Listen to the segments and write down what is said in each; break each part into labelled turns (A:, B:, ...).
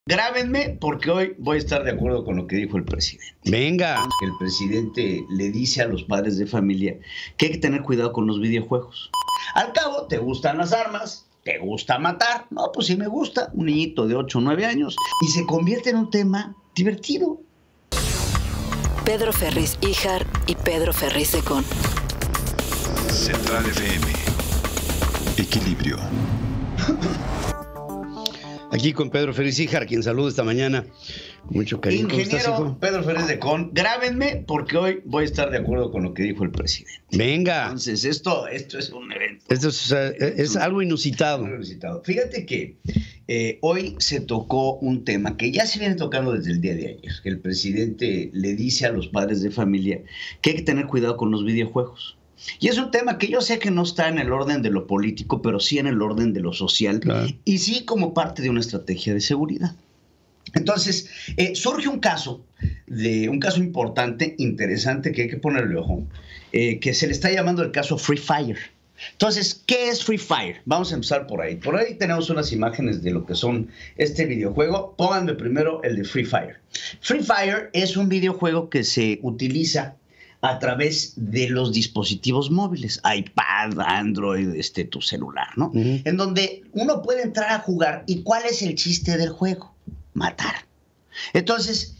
A: Grábenme porque hoy voy a estar de acuerdo con lo que dijo el presidente.
B: Venga.
A: El presidente le dice a los padres de familia que hay que tener cuidado con los videojuegos. Al cabo, ¿te gustan las armas? ¿Te gusta matar? No, pues sí me gusta. Un niñito de 8 o 9 años. Y se convierte en un tema divertido.
C: Pedro Ferriz Híjar y Pedro Ferriz de Con.
D: Central FM. Equilibrio.
B: Aquí con Pedro Ferriz Híjar, quien saluda esta mañana. Mucho cariño.
A: Ingeniero Pedro Ferriz de Con, grábenme porque hoy voy a estar de acuerdo con lo que dijo el presidente.
B: Venga.
A: Entonces, esto es un evento.
B: Esto es algo inusitado.
A: Fíjate que hoy se tocó un tema que ya se viene tocando desde el día de ayer. Que el presidente le dice a los padres de familia que hay que tener cuidado con los videojuegos. Y es un tema que yo sé que no está en el orden de lo político, pero sí en el orden de lo social, claro. Y sí como parte de una estrategia de seguridad. Entonces, surge un caso importante, interesante, que hay que ponerle ojo, que se le está llamando el caso Free Fire. Entonces, ¿qué es Free Fire? Vamos a empezar por ahí. Por ahí tenemos unas imágenes de lo que son este videojuego. Pónganme primero el de Free Fire. Free Fire es un videojuego que se utiliza a través de los dispositivos móviles, iPad, Android, tu celular, ¿no? En donde uno puede entrar a jugar. ¿Y cuál es el chiste del juego? Matar. Entonces,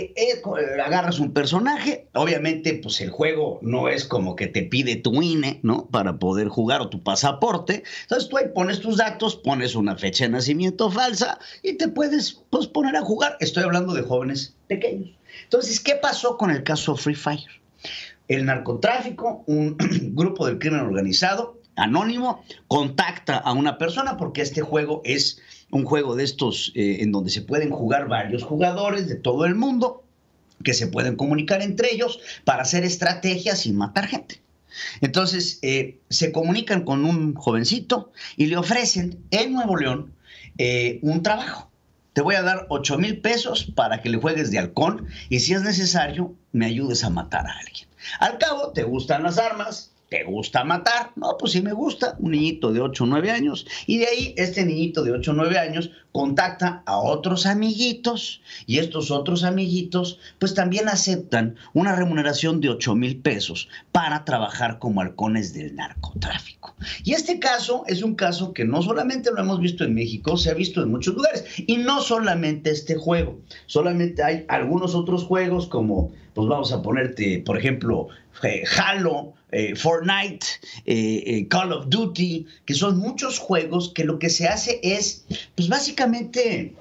A: agarras un personaje, obviamente, pues el juego no es como que te pide tu INE, ¿no? Para poder jugar, o tu pasaporte. Entonces tú ahí pones tus datos, pones una fecha de nacimiento falsa y te puedes, pues, poner a jugar. Estoy hablando de jóvenes pequeños. Entonces, ¿qué pasó con el caso Free Fire? El narcotráfico, un grupo del crimen organizado, anónimo, contacta a una persona porque este juego es un juego de estos en donde se pueden jugar varios jugadores de todo el mundo que se pueden comunicar entre ellos para hacer estrategias y matar gente. Entonces se comunican con un jovencito y le ofrecen en Nuevo León un trabajo. Te voy a dar 8,000 pesos para que le juegues de halcón y si es necesario me ayudes a matar a alguien. Al cabo, ¿te gustan las armas? ¿Te gusta matar? No, pues sí me gusta. Un niñito de 8 o 9 años. Y de ahí, este niñito de 8 o 9 años contacta a otros amiguitos. Y estos otros amiguitos, pues también aceptan una remuneración de 8,000 pesos para trabajar como halcones del narcotráfico. Y este caso es un caso que no solamente lo hemos visto en México, se ha visto en muchos lugares. Y no solamente este juego. Solamente hay algunos otros juegos como, pues vamos a ponerte, por ejemplo, Halo, Fortnite, Call of Duty, que son muchos juegos que lo que se hace es, pues básicamente,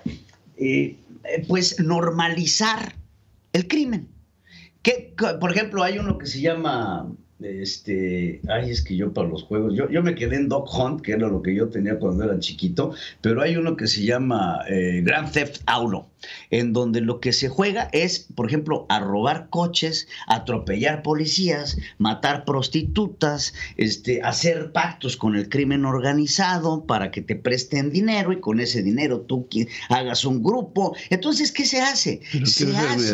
A: pues normalizar el crimen. Que, por ejemplo, hay uno que se llama, es que yo para los juegos, yo me quedé en Dog Hunt, que era lo que yo tenía cuando era chiquito, pero hay uno que se llama Grand Theft Auto, en donde lo que se juega es, por ejemplo, a robar coches, atropellar policías, matar prostitutas, hacer pactos con el crimen organizado para que te presten dinero y con ese dinero tú hagas un grupo. Entonces, ¿qué se hace? Se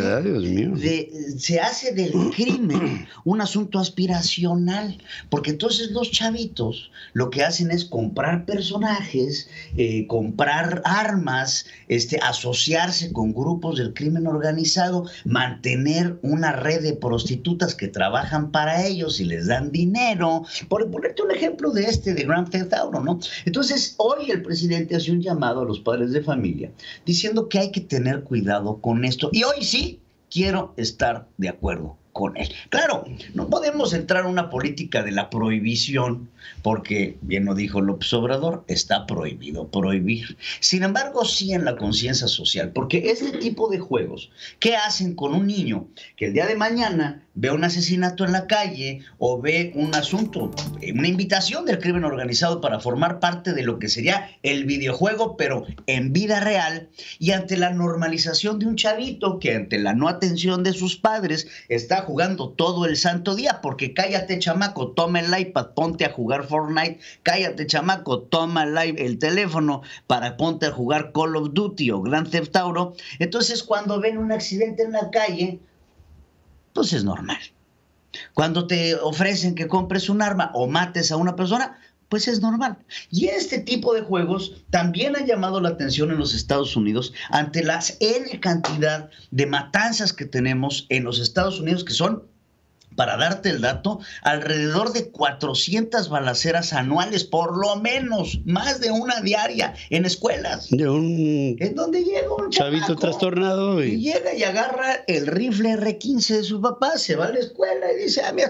A: hace del crimen un asunto aspiracional, porque entonces los chavitos lo que hacen es comprar personajes, comprar armas, asociarse con grupos del crimen organizado, mantener una red de prostitutas que trabajan para ellos y les dan dinero. Por ponerte un ejemplo de Grand Theft Auto, ¿no? Entonces, hoy el presidente hace un llamado a los padres de familia diciendo que hay que tener cuidado con esto. Y hoy sí quiero estar de acuerdo con él. Claro, no podemos entrar en una política de la prohibición, porque, bien lo dijo López Obrador, está prohibido prohibir. Sin embargo, sí en la conciencia social, porque este tipo de juegos, ¿qué hacen con un niño que el día de mañana ve un asesinato en la calle o ve un asunto, una invitación del crimen organizado para formar parte de lo que sería el videojuego, pero en vida real, y ante la normalización de un chavito que ante la no atención de sus padres está jugando todo el santo día, porque cállate chamaco, toma el iPad, ponte a jugar Fortnite, cállate chamaco, toma el teléfono para ponte a jugar Call of Duty o Grand Theft Auto. Entonces cuando ven un accidente en la calle, pues es normal. Cuando te ofrecen que compres un arma o mates a una persona, pues es normal. Y este tipo de juegos también han llamado la atención en los Estados Unidos ante las N cantidad de matanzas que tenemos en los Estados Unidos, que son, para darte el dato, alrededor de 400 balaceras anuales, por lo menos, más de una diaria, en escuelas. En donde llega un
B: chavito
A: chamaco,
B: trastornado
A: y llega y agarra el rifle R-15 de su papá, se va a la escuela y dice, mira,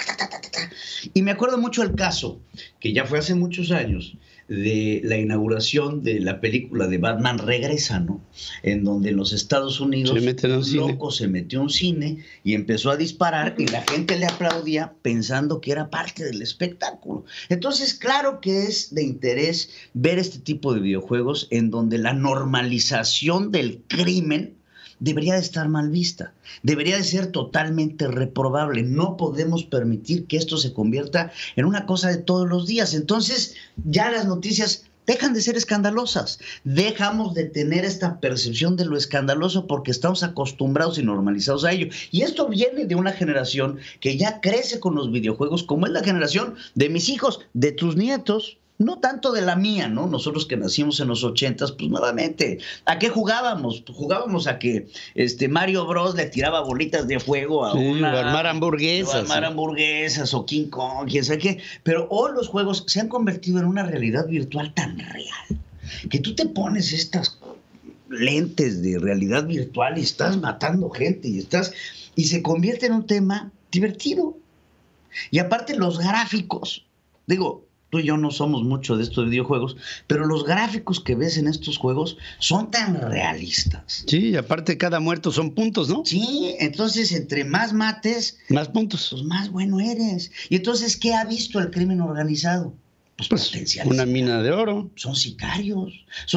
A: y me acuerdo mucho el caso, que ya fue hace muchos años, de la inauguración de la película de Batman Regresa, ¿no? En donde en los Estados Unidos un loco se metió a un cine y empezó a disparar y la gente le aplaudía pensando que era parte del espectáculo. Entonces, claro que es de interés ver este tipo de videojuegos en donde la normalización del crimen debería de estar mal vista, debería de ser totalmente reprobable. No podemos permitir que esto se convierta en una cosa de todos los días. Entonces, ya las noticias dejan de ser escandalosas, dejamos de tener esta percepción de lo escandaloso porque estamos acostumbrados y normalizados a ello. Y esto viene de una generación que ya crece con los videojuegos, como es la generación de mis hijos, de tus nietos. No tanto de la mía, ¿no? Nosotros que nacimos en los 80s, pues nuevamente, ¿a qué jugábamos? Pues jugábamos a que Mario Bros le tiraba bolitas de fuego a
B: o armar hamburguesas.
A: O armar hamburguesas, o King Kong, quién sabe qué. Pero hoy los juegos se han convertido en una realidad virtual tan real, que tú te pones estas lentes de realidad virtual y estás matando gente y se convierte en un tema divertido. Y aparte los gráficos, digo, tú y yo no somos mucho de estos videojuegos, pero los gráficos que ves en estos juegos son tan realistas.
B: Sí, y aparte cada muerto son puntos, ¿no?
A: Sí, entonces entre más mates,
B: más puntos,
A: pues más bueno eres. Y entonces, ¿qué ha visto el crimen organizado? Pues potenciales.
B: Una mina de oro.
A: Son sicarios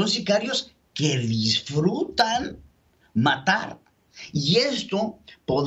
A: que disfrutan matar. Y esto,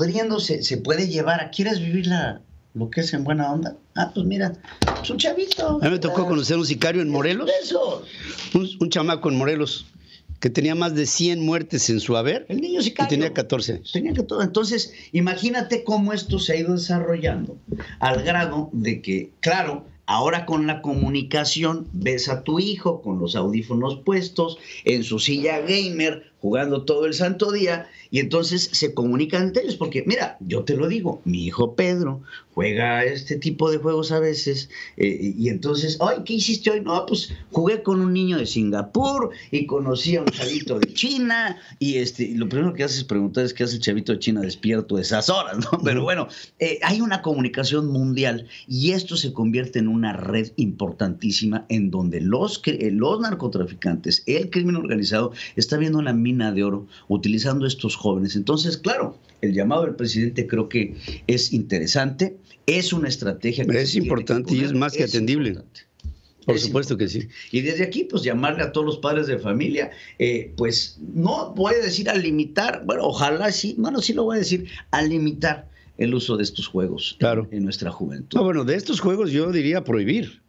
A: se puede llevar a, ¿quieres vivir lo que es en buena onda? Ah, pues mira, es un chavito.
B: A mí me tocó conocer un sicario en Morelos.
A: Eso.
B: Un chamaco en Morelos que tenía más de 100 muertes en su haber.
A: El niño sicario.
B: Y tenía 14 años.
A: Entonces, imagínate cómo esto se ha ido desarrollando al grado de que, claro, ahora con la comunicación ves a tu hijo con los audífonos puestos en su silla gamer jugando todo el santo día y entonces se comunican entre ellos porque, mira, yo te lo digo, mi hijo Pedro juega este tipo de juegos a veces y entonces, ay, ¿qué hiciste hoy? No, pues jugué con un niño de Singapur y conocí a un chavito de China y lo primero que haces es preguntar es qué hace el chavito de China despierto a esas horas, ¿no? Pero bueno, hay una comunicación mundial y esto se convierte en una red importantísima en donde los narcotraficantes, el crimen organizado está viendo una mina de oro utilizando estos jóvenes. Entonces, claro, el llamado del presidente creo que es interesante, es una estrategia que
B: es importante y es más que atendible. Importante. Por supuesto que sí.
A: Y desde aquí, pues llamarle a todos los padres de familia, pues no voy a decir a limitar, bueno, ojalá sí, bueno, sí lo voy a decir, a limitar el uso de estos juegos en nuestra juventud.
B: No, bueno, de estos juegos yo diría prohibir.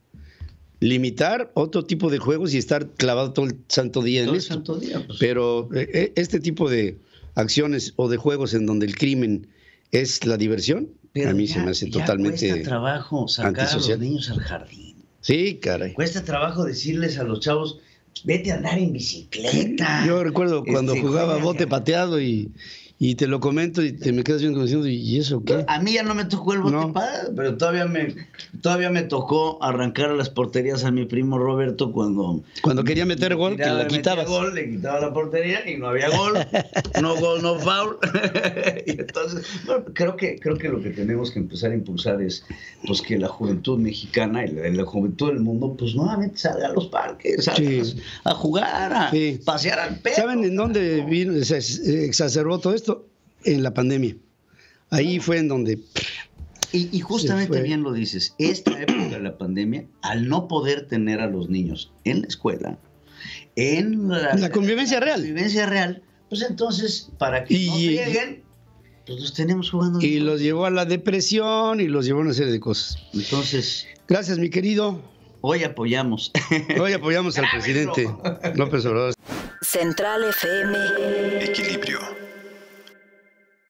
B: Limitar otro tipo de juegos y estar clavado todo el santo día en esto. Pues. Pero este tipo de acciones o de juegos en donde el crimen es la diversión, a mí se me hace totalmente
A: cuesta trabajo sacar antisocial. A los niños al jardín.
B: Sí, caray.
A: Cuesta trabajo decirles a los chavos, vete a andar en bicicleta.
B: Yo recuerdo cuando jugaba bote pateado y te lo comento y te me quedas viendo como diciendo, ¿y eso qué?
A: A mí ya no me tocó el bote pateado, pero todavía me tocó arrancar a las porterías a mi primo Roberto cuando
B: quería meter gol, que la quitabas.
A: Le quitaba la portería y no había gol, no gol, no foul. Y entonces, bueno, creo que lo que tenemos que empezar a impulsar es pues que la juventud mexicana y la juventud del mundo pues nuevamente salga a los parques, a jugar, a pasear al perro.
B: ¿Saben en dónde se exacerbó todo esto? En la pandemia. Ahí fue en donde...
A: Y justamente bien lo dices, esta época de la pandemia, al no poder tener a los niños en la escuela, en
B: la convivencia
A: real, pues entonces, para que no lleguen, pues los tenemos jugando.
B: Y los llevó a la depresión y los llevó a una serie de cosas.
A: Entonces...
B: Gracias, mi querido.
A: Hoy apoyamos.
B: Al presidente López Obrador.
C: Central FM.
D: Equilibrio.